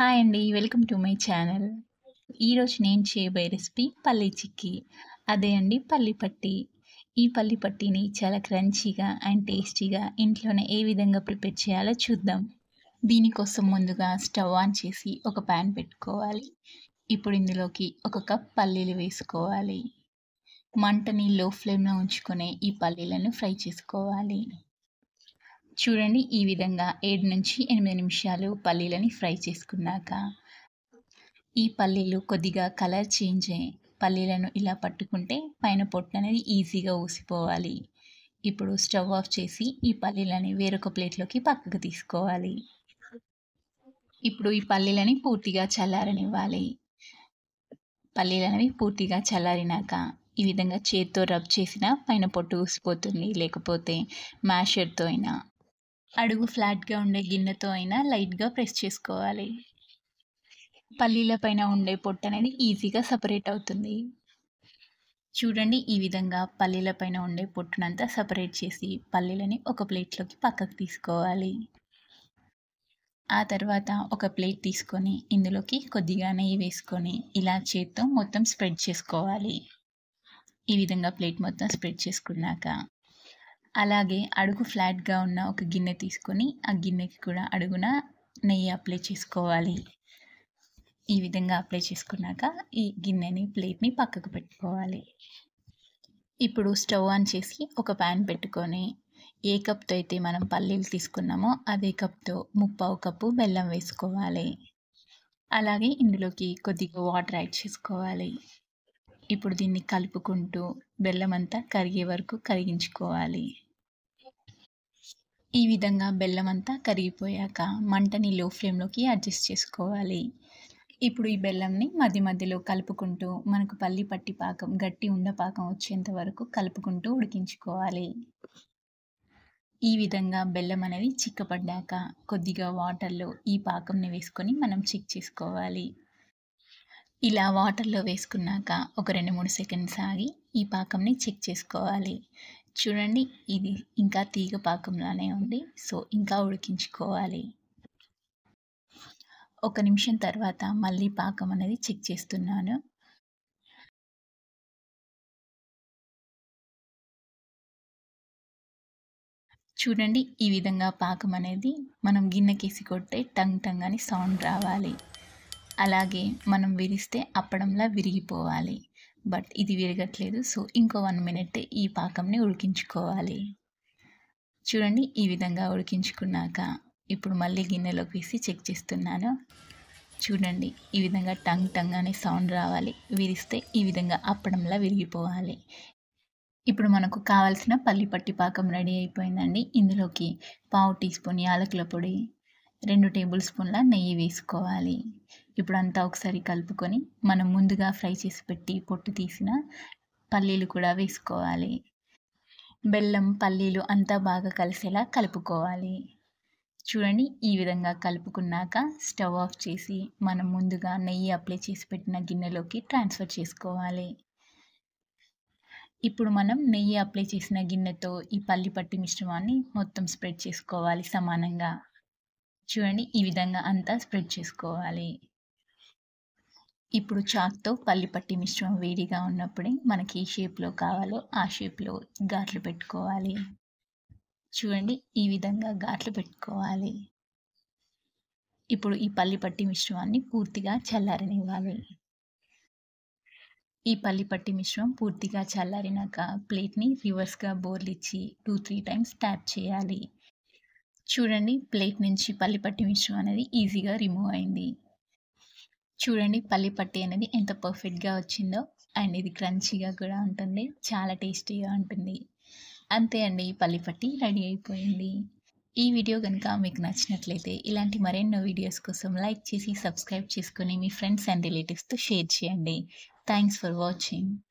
Hi అండి. Welcome to my channel. ఈరోజు నేను చేయబోయే రెసిపీ పల్లీ చిక్కీ. అదే అండి పల్లి పట్టి. ఈ పల్లి పట్టీని చాలా క్రంచీగా అండ్ టేస్టీగా ఇంట్లోనే ఏ విధంగా ప్రిపేర్ చేయాలో చూద్దాం. దీనికోసం ముందుగా స్టవ్ ఆన్ చేసి ఒక ప్యాన్ పెట్టుకోవాలి. ఇప్పుడు ఇందులోకి ఒక కప్ పల్లీలు వేసుకోవాలి. మంటని లో ఫ్లేమ్‌లో ఉంచుకొని ఈ పల్లీలను ఫ్రై చేసుకోవాలి. చూడండి ఈ విధంగా 7-8 నిమిషాలు పల్లీలని ఫ్రై చేసుకున్నాక, ఈ పల్లీలు కొద్దిగా కలర్ చేంజ్ అయ్యి పల్లీలను ఇలా పట్టుకుంటే పైన పొట్టు అనేది ఈజీగా ఊసిపోవాలి. ఇప్పుడు స్టవ్ ఆఫ్ చేసి ఈ పల్లీలని వేరొక ప్లేట్లోకి పక్కకు తీసుకోవాలి. ఇప్పుడు ఈ పల్లీలని పూర్తిగా చల్లారనివ్వాలి. పల్లీలనేవి పూర్తిగా చల్లారినాక ఈ విధంగా చేత్తో రబ్ చేసినా పైన పొట్టు ఊసిపోతుంది. లేకపోతే మ్యాషర్‌తో అయినా అడుగు ఫ్లాట్‌గా ఉండే గిన్నెతో అయినా లైట్‌గా ప్రెస్ చేసుకోవాలి. పల్లీల పైన ఉండే పొట్టు అనేది ఈజీగా సెపరేట్ అవుతుంది. చూడండి ఈ విధంగా పల్లీల పైన ఉండే పొట్టునంతా సెపరేట్ చేసి పల్లీలని ఒక ప్లేట్లోకి పక్కకు తీసుకోవాలి. ఆ తర్వాత ఒక ప్లేట్ తీసుకొని ఇందులోకి కొద్దిగా నెయ్యి వేసుకొని ఇలా చేత్తో మొత్తం స్ప్రెడ్ చేసుకోవాలి. ఈ విధంగా ప్లేట్ మొత్తం స్ప్రెడ్ చేసుకున్నాక, అలాగే అడుగు ఫ్లాట్‌గా ఉన్న ఒక గిన్నె తీసుకొని ఆ గిన్నెకి కూడా అడుగున నెయ్యి అప్లై చేసుకోవాలి. ఈ విధంగా అప్లై చేసుకున్నాక ఈ గిన్నెని ప్లేట్‌ని పక్కకు పెట్టుకోవాలి. ఇప్పుడు స్టవ్ ఆన్ చేసి ఒక ప్యాన్ పెట్టుకొని ఏ కప్‌తో అయితే మనం పల్లీలు తీసుకున్నామో అదే కప్‌తో 3/4 కప్పు బెల్లం వేసుకోవాలి. అలాగే ఇందులోకి కొద్దిగా వాటర్ యాడ్ చేసుకోవాలి. ఇప్పుడు దీన్ని కలుపుకుంటూ బెల్లం అంతా కరిగే వరకు కరిగించుకోవాలి. ఈ విధంగా బెల్లం అంతా కరిగిపోయాక మంటని లో ఫ్లేమ్‌లోకి అడ్జస్ట్ చేసుకోవాలి. ఇప్పుడు ఈ బెల్లంని మధ్య మధ్యలో కలుపుకుంటూ మనకు పల్లి పట్టి పాకం గట్టి ఉండపాకం వచ్చేంత వరకు కలుపుకుంటూ ఉడికించుకోవాలి. ఈ విధంగా బెల్లం అనేది చిక్కపడ్డాక కొద్దిగా వాటర్‌లో ఈ పాకంని వేసుకొని మనం చెక్ చేసుకోవాలి. ఇలా వాటర్‌లో వేసుకున్నాక ఒక 2-3 సెకండ్స్ ఆగి ఈ పాకంని చెక్ చేసుకోవాలి. చూడండి ఇది ఇంకా తీగ పాకంలానే ఉంది. సో, ఇంకా ఉడికించుకోవాలి. ఒక నిమిషం తర్వాత మళ్ళీ పాకం అనేది చెక్ చేస్తున్నాను. చూడండి ఈ విధంగా పాకం అనేది మనం గిన్నెకేసి కొడితే టంగ్ టంగ్ అని సౌండ్ రావాలి. అలాగే మనం విరిస్తే అప్పడంలా విరిగిపోవాలి. బట్ ఇది విరగట్లేదు. సో, ఇంకో 1 మినిట్ ఈ పాకంని ఉడికించుకోవాలి. చూడండి ఈ విధంగా ఉడికించుకున్నాక ఇప్పుడు మళ్ళీ గిన్నెలోకి వేసి చెక్ చేస్తున్నాను. చూడండి ఈ విధంగా టంగ్ టంగ్ అనే సౌండ్ రావాలి. విరిస్తే ఈ విధంగా అప్పడంలా విరిగిపోవాలి. ఇప్పుడు మనకు కావాల్సిన పల్లి పట్టి పాకం రెడీ అయిపోయిందండి. ఇందులోకి పావు టీ స్పూన్ యాలకుల పొడి, 2 టేబుల్ స్పూన్ల నెయ్యి వేసుకోవాలి. ఇప్పుడంతా ఒకసారి కలుపుకొని మనం ముందుగా ఫ్రై చేసి పెట్టి పొట్టు తీసిన పల్లీలు కూడా వేసుకోవాలి. బెల్లం, పల్లీలు అంతా బాగా కలిసేలా కలుపుకోవాలి. చూడండి ఈ విధంగా కలుపుకున్నాక స్టవ్ ఆఫ్ చేసి మనం ముందుగా నెయ్యి అప్లై చేసి పెట్టిన గిన్నెలోకి ట్రాన్స్ఫర్ చేసుకోవాలి. ఇప్పుడు మనం నెయ్యి అప్లై చేసిన గిన్నెతో ఈ పల్లి పట్టి మిశ్రమాన్ని మొత్తం స్ప్రెడ్ చేసుకోవాలి సమానంగా. చూడండి ఈ విధంగా అంతా స్ప్రెడ్ చేసుకోవాలి. ఇప్పుడు చాక్‌తో పల్లి పట్టి మిశ్రమం వేడిగా ఉన్నప్పుడే మనకి ఏ షేప్‌లో కావాలో ఆ షేప్‌లో ఘాట్లు పెట్టుకోవాలి. చూడండి ఈ విధంగా ఘాట్లు పెట్టుకోవాలి. ఇప్పుడు ఈ పల్లి పట్టి మిశ్రమాన్ని పూర్తిగా చల్లారనివ్వాలి. ఈ పల్లి పట్టి మిశ్రమం పూర్తిగా చల్లారినాక ప్లేట్‌ని రివర్స్‌గా బోర్లిచ్చి 2-3 టైమ్స్ ట్యాప్ చేయాలి. చూడండి ప్లేట్ నుంచి పల్లి పట్టి మిశ్రమం అనేది ఈజీగా రిమూవ్ అయింది. చూడండి పల్లి పట్టి అనేది ఎంత పర్ఫెక్ట్‌గా వచ్చిందో. అండ్ ఇది క్రంచీగా కూడా ఉంటుంది. చాలా టేస్టీగా ఉంటుంది. అంతే అండి పల్లి పట్టి రెడీ అయిపోయింది. ఈ వీడియో గనుక మీకు నచ్చినట్లయితే ఇలాంటి మరెన్నో వీడియోస్ కోసం లైక్ చేసి, సబ్స్క్రైబ్ చేసుకొని మీ ఫ్రెండ్స్ అండ్ రిలేటివ్స్‌తో షేర్ చేయండి. Thanks for watching.